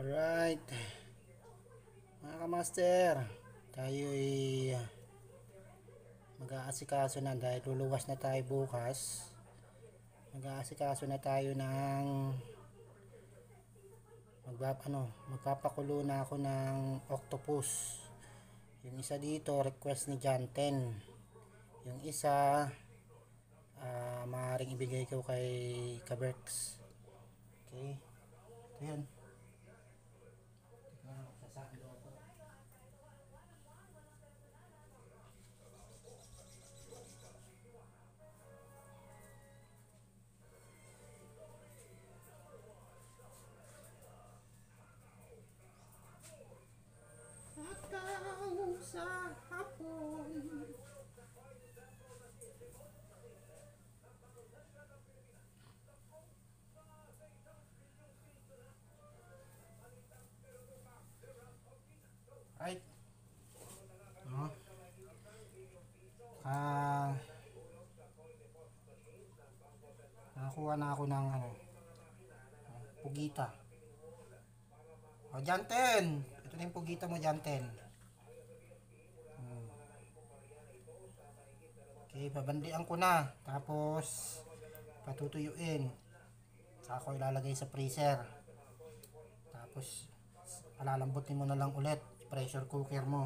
Alright, mga kamaster, tayo ay mag-aasikaso na dahil luluwas na tayo bukas. Mag-aasikaso na tayo ng magpapakulo na ako ng octopus. Yung isa dito request ni Janten, yung isa maaaring ibigay ko kay Kaberks. Okay, ito yan. Hataw sa hapon. Right. Nakakuha na ako ng pugita. Janten, ito na yung pugita mo, Janten. Okay, babandian ko na. Tapos patutuyuin. Saka ko ilalagay sa freezer. Tapos palalambutin mo na lang ulit. Pressure cooker mo.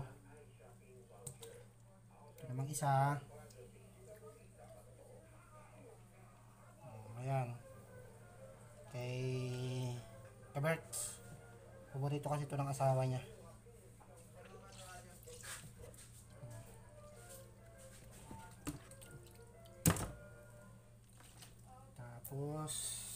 Ito namang isa. Ayan. Kay Kaberts. Paborito kasi ito ng asawa niya. Tapos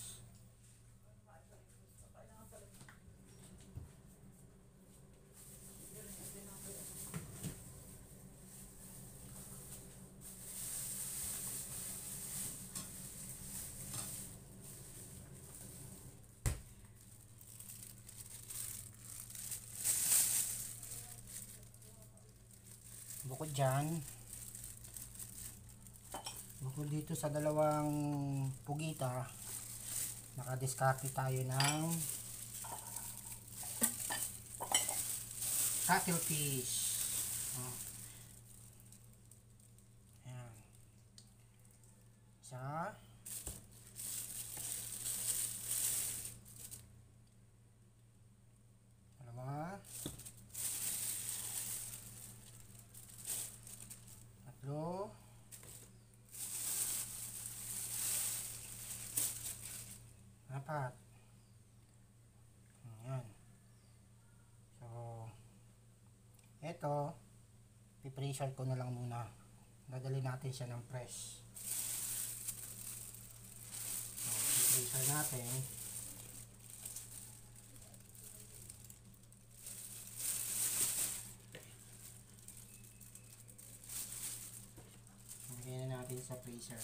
bukod dyan, bukod dito sa dalawang pugita, nakadiskarte tayo ng cuttlefish. Ayan. Isa. Dalawa. Tatlo. Apat. Ayan. So, eto, pipressure ko na lang muna. Dadali natin siya ng press. So, pipressure natin. Lagyan na natin sa freezer.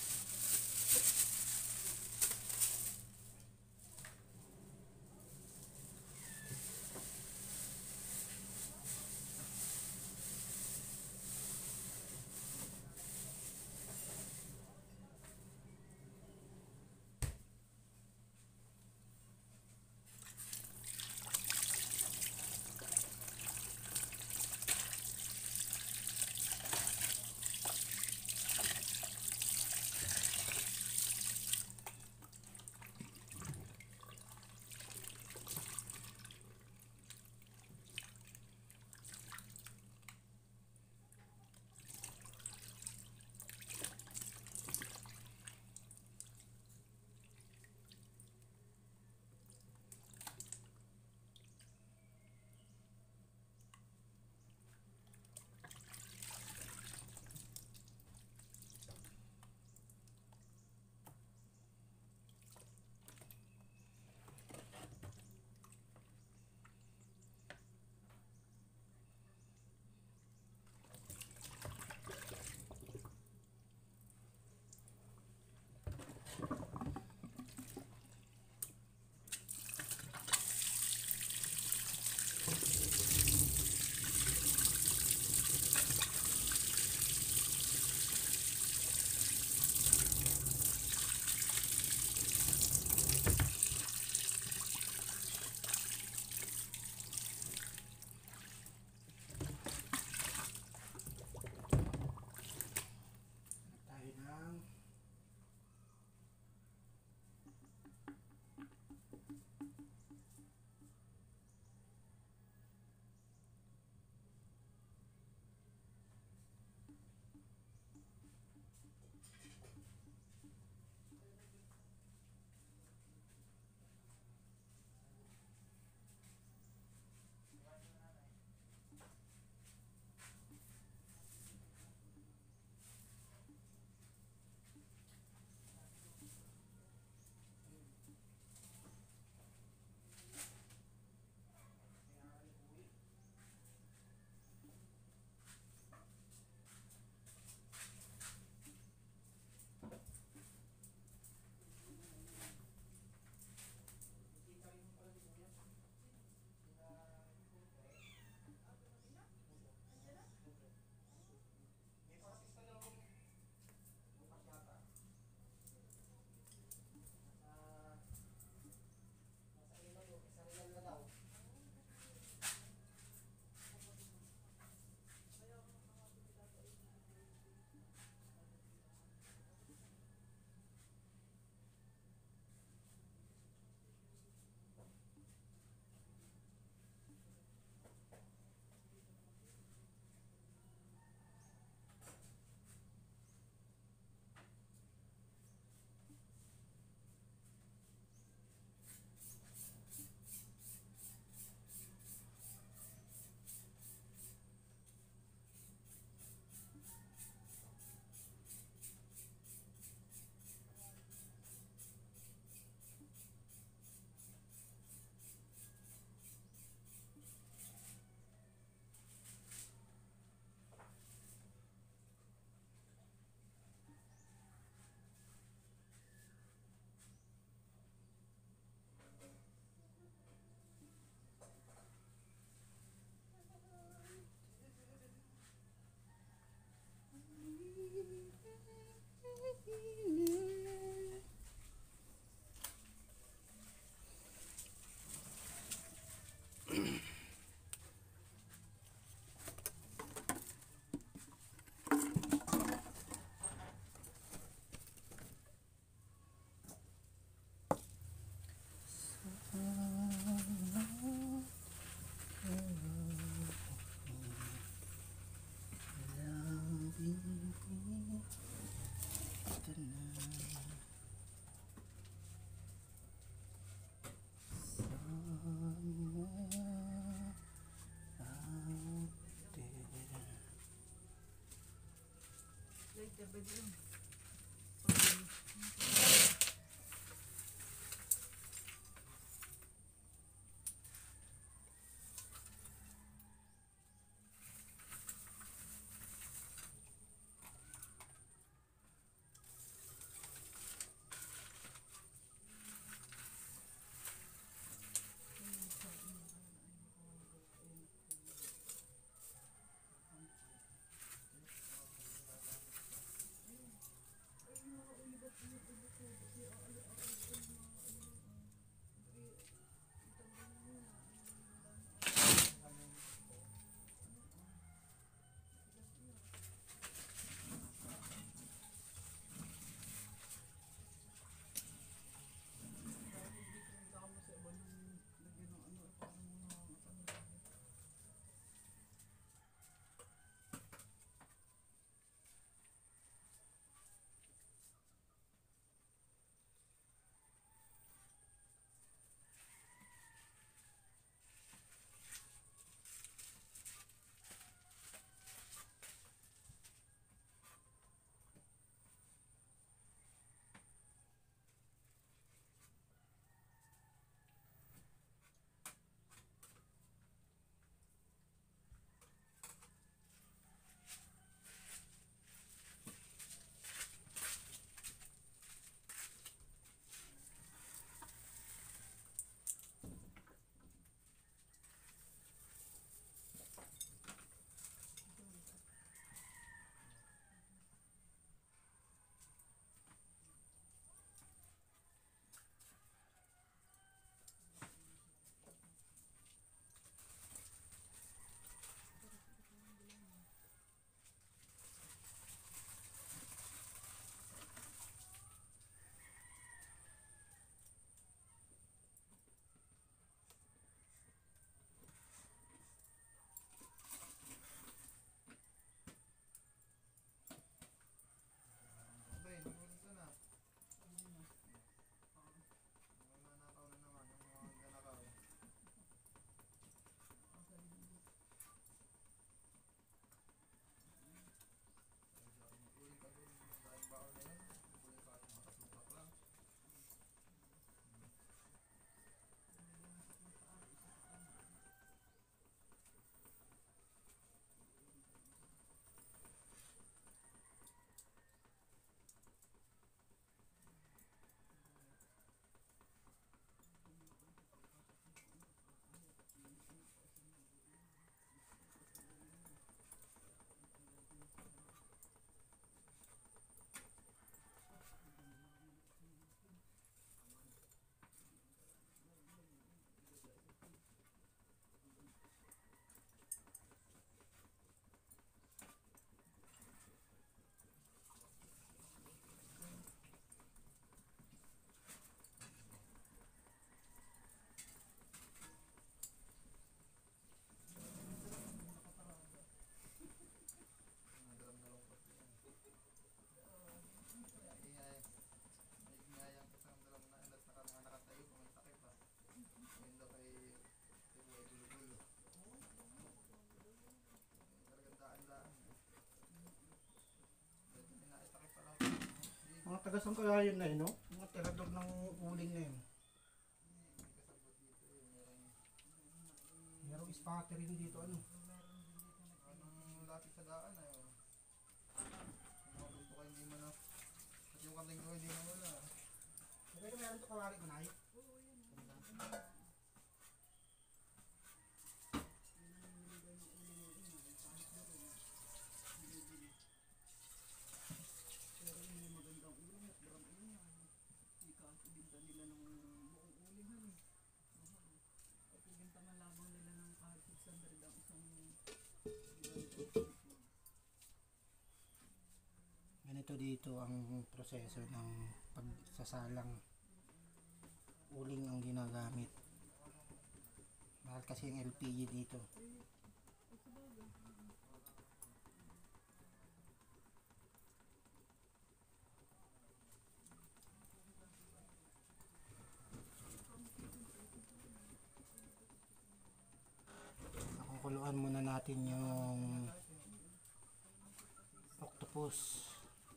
Mga tagasang kaya yun na yun, no? Mga tirador ng uling na yun. Merong spotter rin dito, ano? Anong lapit sa daan ay mga punto kayo hindi mo na at yung kating ko hindi mo wala. Pero meron ito kawari ko na ay. Ganito dito ang proseso ng pagsasalang uling ang ginagamit. Mahal kasi yung LPG dito. Nakukuluan muna natin yung octopus.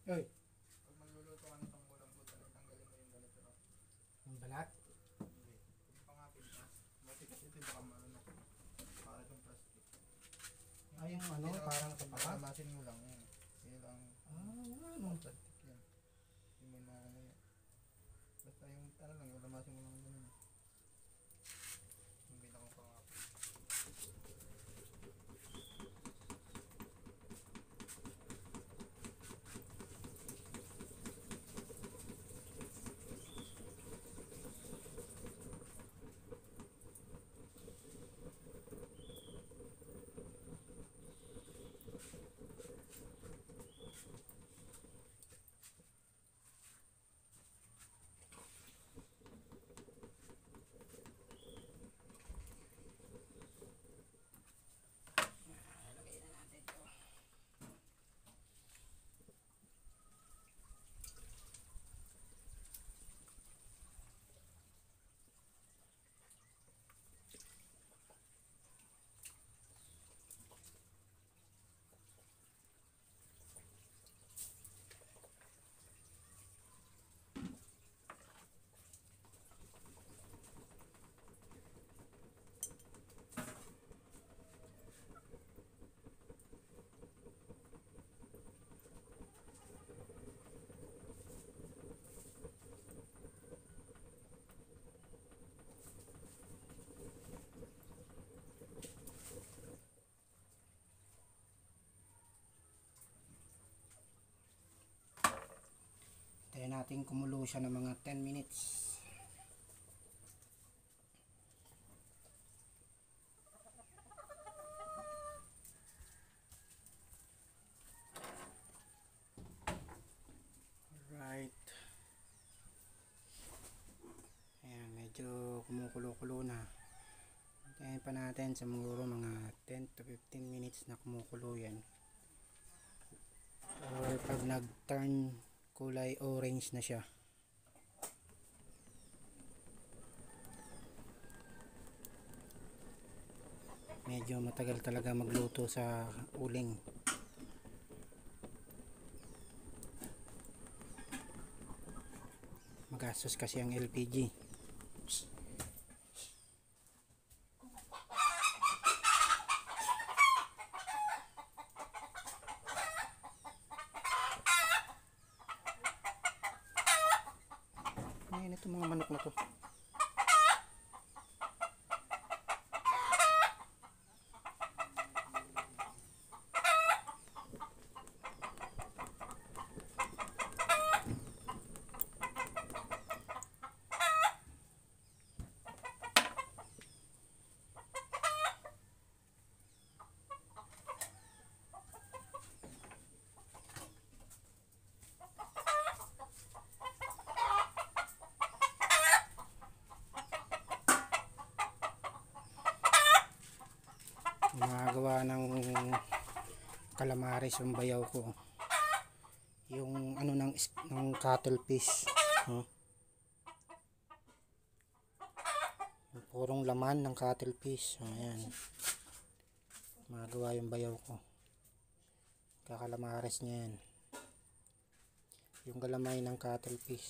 Oy, Pag magluluto ka nitong bulang-butan, tanggalin mo yung ganito. yung balat. Hindi. Yung pangapin ka. Matikas ito baka maano. Para itong plastic. Ay, yung ano, parang kapaka. Lamasin mo lang. Yan. Yan lang. Ano? Plastic yan. Hindi mo na ano yan. Basta yung ano lang, yung lamasin mo lang ganun. Yung binakang pangapin. Tayo natin kumulo siya ng mga 10 minutes. Alright. Ayan, medyo kumukulo-kulo na. Tayo pa natin sa mga 10 to 15 minutes na kumukulo yan. Or pag nag-turn kulay orange na siya, medyo matagal talaga magluto sa uling. Magastos kasi ang LPG. Ngayon ito mga manok na to. Gumagawa ng calamares yung bayaw ko, yung ano ng cuttlefish, yung purong laman ng cuttlefish. Ayan, magawa yung bayaw ko, kakalamares niya yan, yung galamay ng cuttlefish.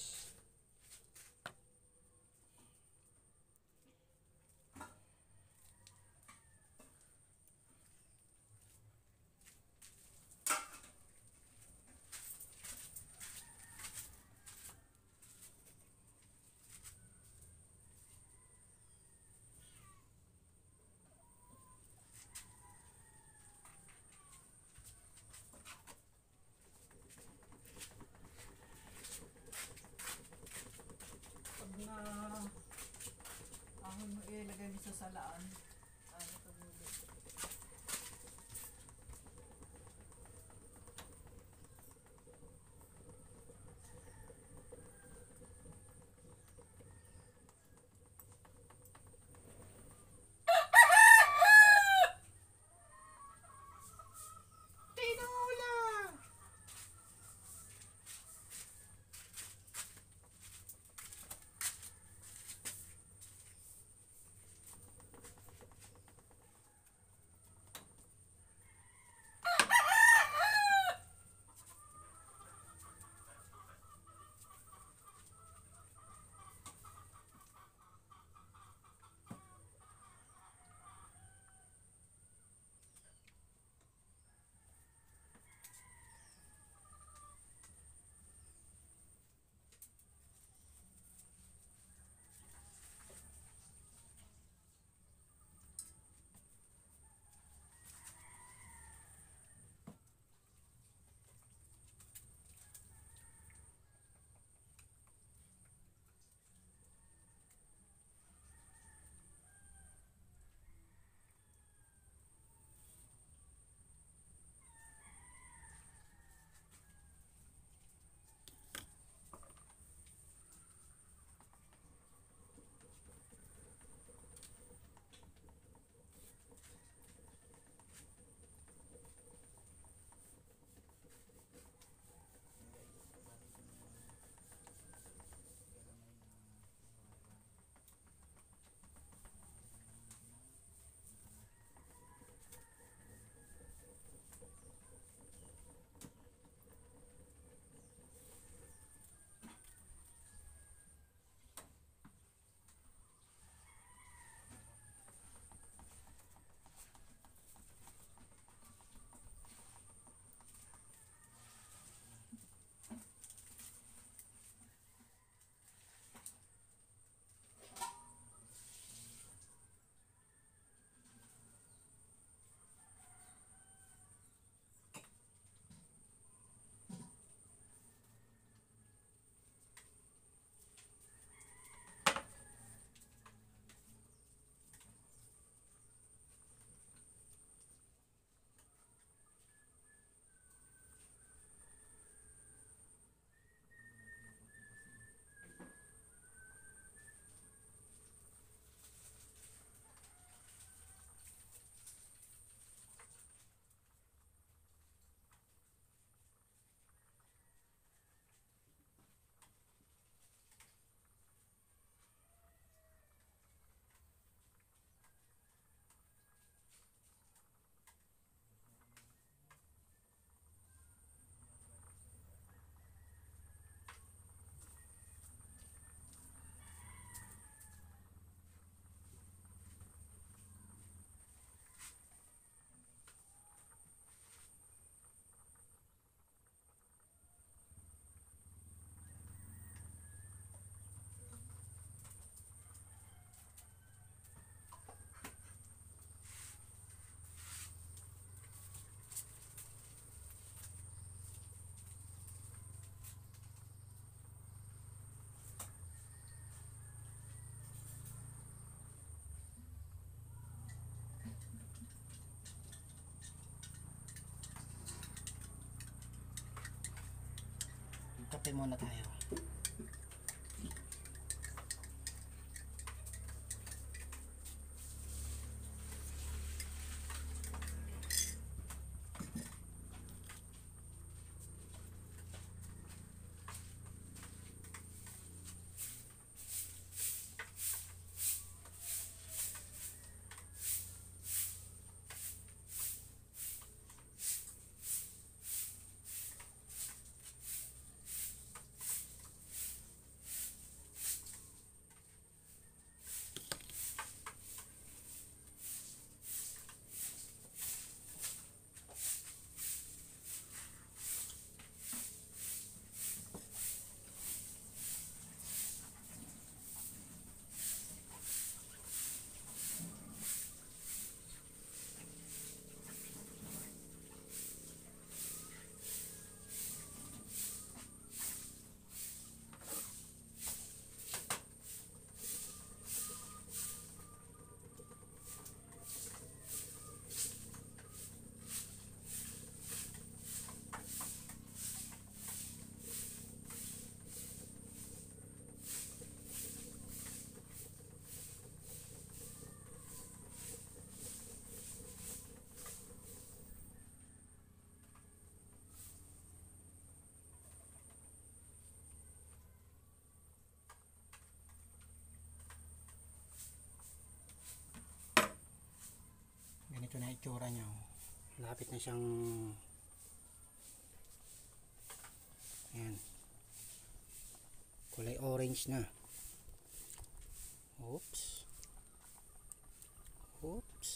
Pag na ahon mo ilagay mo sa salaan. Ano ito dito? kape muna tayo. Ganito na itsura niya. Lapit na siyang ayan, kulay orange na. Oops. Oops.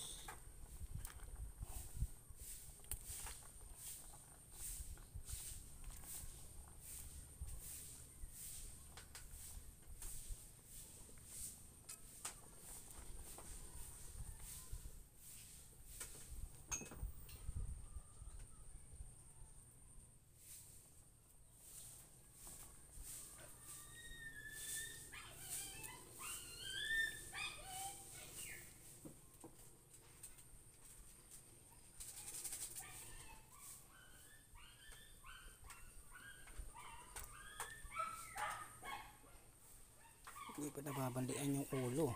Hindi pa nababandian yung ulo.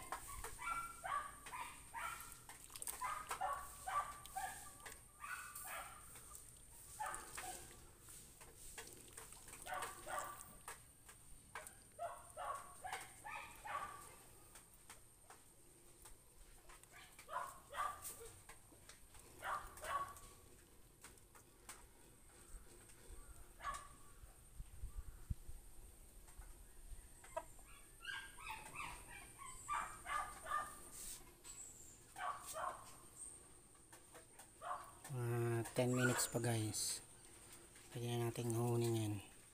Mga 10 minutes pa guys. Pwede na natin hunin yan.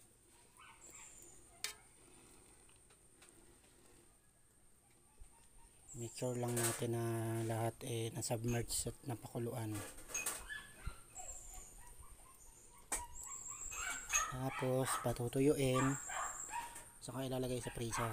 Make sure lang natin na lahat na-submerge at napakuluan. Tapos patutuyuin, saka ilalagay sa freezer.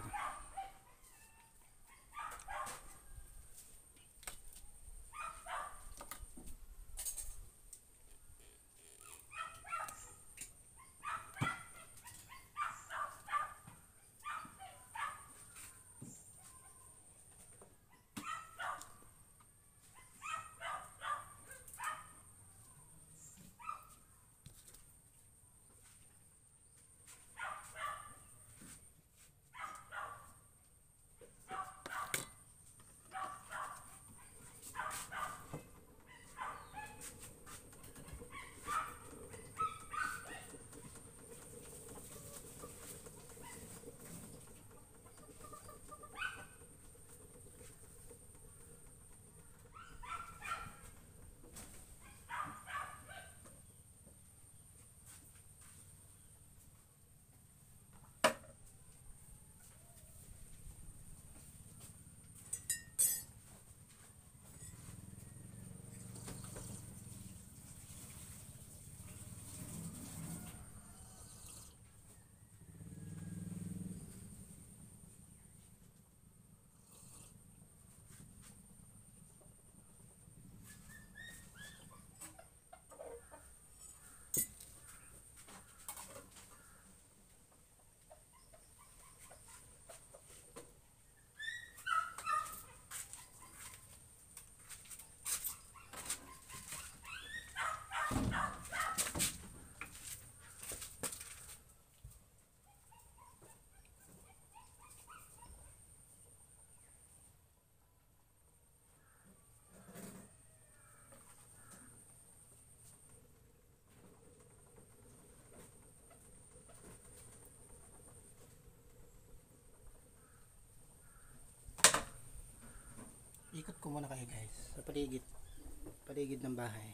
Ikot ko muna kayo guys sa paligid ng bahay.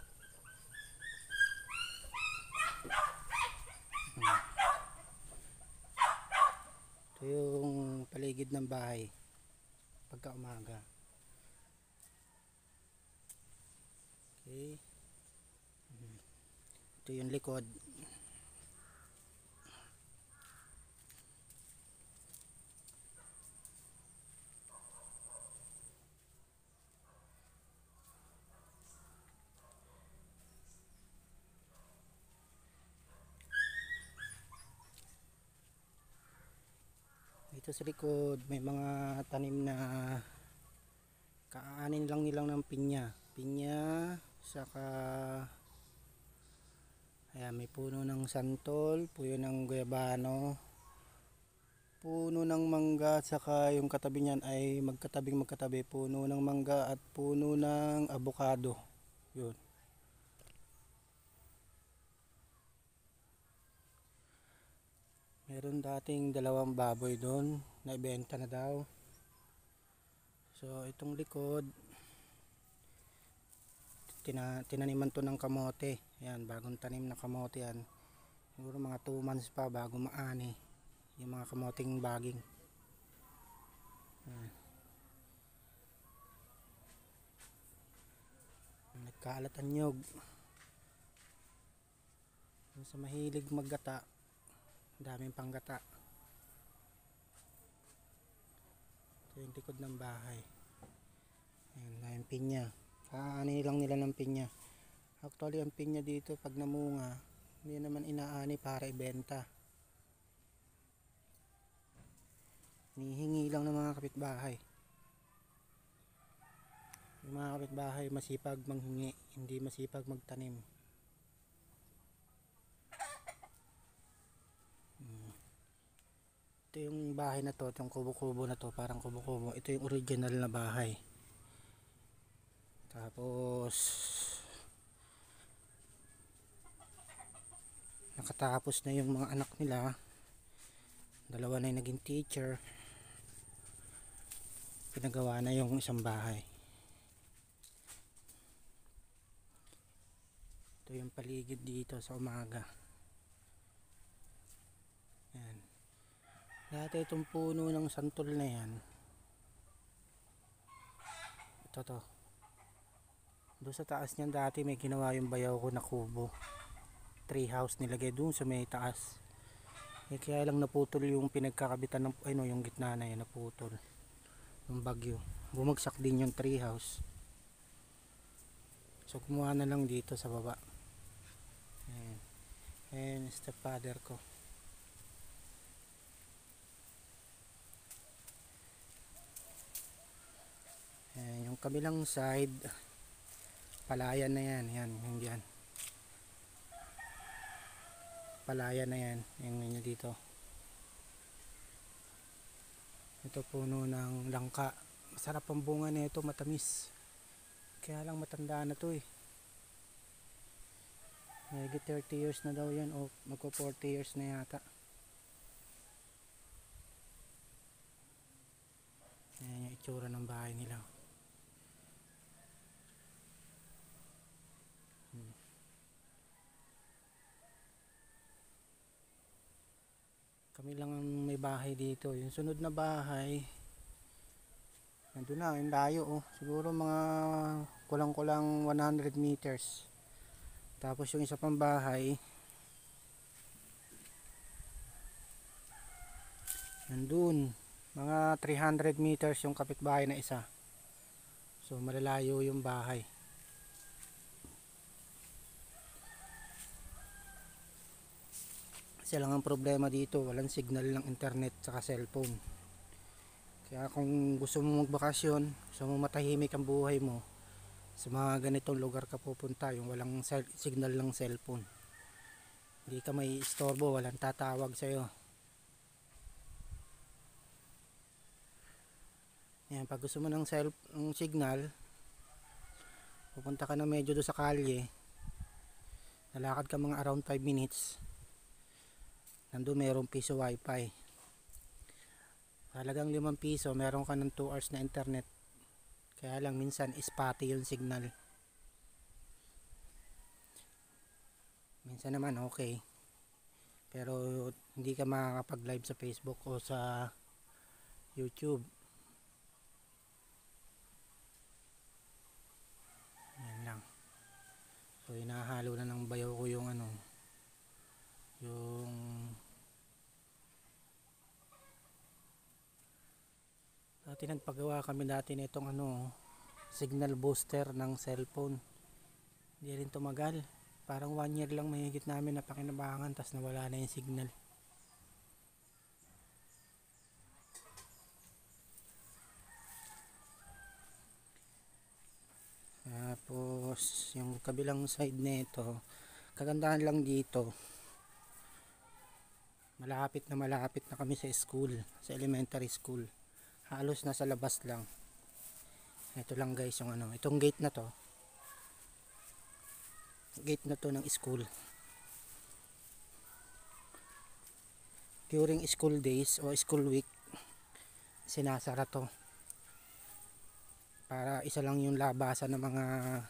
Ito yung paligid ng bahay pagka umaga. Okay. Ito yung likod. Dito sa likod may mga tanim na kaanin lang nilang ng pinya saka ayan, may puno ng santol, puno ng guyabano, puno ng mangga, saka yung katabi niyan ay magkatabi puno ng mangga at puno ng avocado. Yun. Meron dating 2 baboy doon na ibenta na daw. So itong likod tinaniman to ng kamote. Ayan, bagong tanim na kamote yan. Siguro mga 2 months pa bago maani yung mga kamoting baging. Ayan. Nagkaalat ang nyog. Yung sa mahilig maggata, daming panggata. Ito yung likod ng bahay. Ayan na yung pinya. Kaani lang nila ng pinya. Actually ang pinya dito pag namunga, hindi naman inaani para ibenta. Hinihingi lang ng mga kapitbahay. Yung mga kapitbahay masipag manghingi, hindi masipag magtanim. Ito yung bahay na to, itong kubo-kubo na to, parang kubo-kubo. Ito yung original na bahay. Tapos nakatapos na yung mga anak nila. 2 na yung naging teacher. Pinagawa na yung isang bahay. Ito yung paligid dito sa umaga. Yan. Dati itong puno ng santol na yan. Ito to. Doon sa taas niyan dati may ginawa yung bayaw ko na kubo. Tree house nilagay doon sa may taas. Eh kaya lang naputol yung pinagkakabitan ng yung gitna na yan naputol. Yung bagyo. Bumagsak din yung tree house. So kumuha na lang dito sa baba. Ayan. Ayan stepfather ko. Ayan, yung kabilang side palayan na yan. Yan, yung dyan. Palayan na yan. Yung nyo dito. Ito puno ng langka. Masarap ang bunga nito, matamis. Kaya lang matanda na to eh. Mayigit 30 years na daw yan o magko 40 years na yata. Ayan yung itsura ng bahay nila. Kami lang ang may bahay dito. Yung sunod na bahay nandun na, yung layo oh. Siguro mga kulang-kulang 100 meters. Tapos yung isa pang bahay nandun, mga 300 meters yung kapitbahay na isa. So malalayo yung bahay. Kasi lang ang problema dito, walang signal ng internet saka cellphone. Kaya kung gusto mo magbakasyon, gusto mo matahimik ang buhay mo, sa mga ganitong lugar ka pupunta, yung walang signal ng cellphone. Hindi ka may istorbo, walang tatawag sa'yo. Yan, pag gusto mo ng signal, pupunta ka na medyo doon sa kalye, lalakad ka mga around 5 minutes, nandun mayroong piso wifi. Halagang 5 piso, meron ka ng 2 hours na internet Kaya lang minsan spotty yung signal. Minsan naman okay. Pero hindi ka makakapag-live sa Facebook o sa YouTube. Yan lang. So hinahalo na ng bayaw ko yung ano, yung dati nagpagawa kami dati nitong ano, signal booster ng cellphone. Hindi rin tumagal. Parang 1 year lang mahigit namin napakinabangan, tas nawala na yung signal. Tapos yung kabilang side nito, kagandahan lang dito, malapit na kami sa school, sa elementary school. Halos nasa labas lang. Ito lang guys yung ano, itong gate na to ng school. During school days o school week, sinasara to. Para isa lang yung labasan ng mga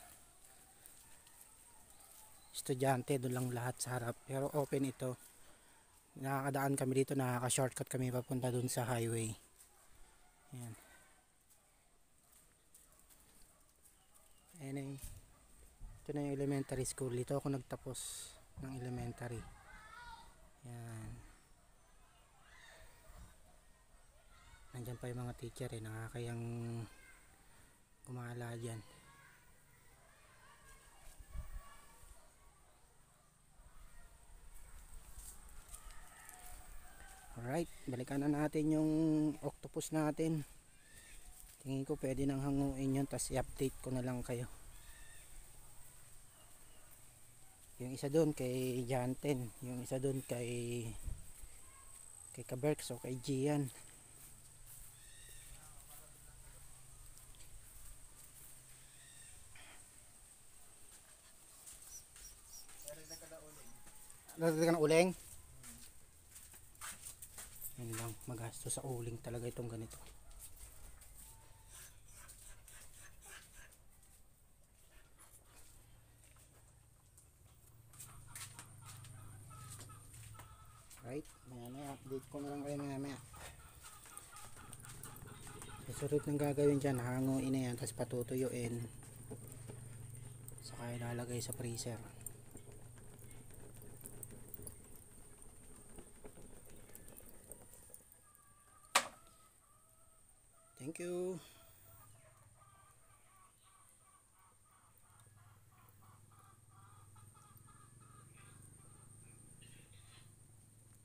estudyante, doon lang lahat sa harap. Pero open ito. Nakakadaan kami dito, nakaka-shortcut kami papunta doon sa highway. Ayan. Ayan. Ito na yung elementary school. Dito ako nagtapos ng elementary. Yan. Nandyan pa yung mga teacher nakakayang gumala dyan. Alright, balikan na natin yung octopus natin. Tingin ko pwede nang hanguin yun, tas i-update ko na lang kayo. Yung isa doon kay Janten, yung isa doon kay Kaberks o kay Gian. Lalagyan ka ng uling? Yan lang, magasto sa uling talaga itong ganito. Right, maya update ko na lang kayo maya. Susunod ng gagawin dyan, hanguin na yan, tapos patutuyuin, saka ilalagay sa freezer. Thank you.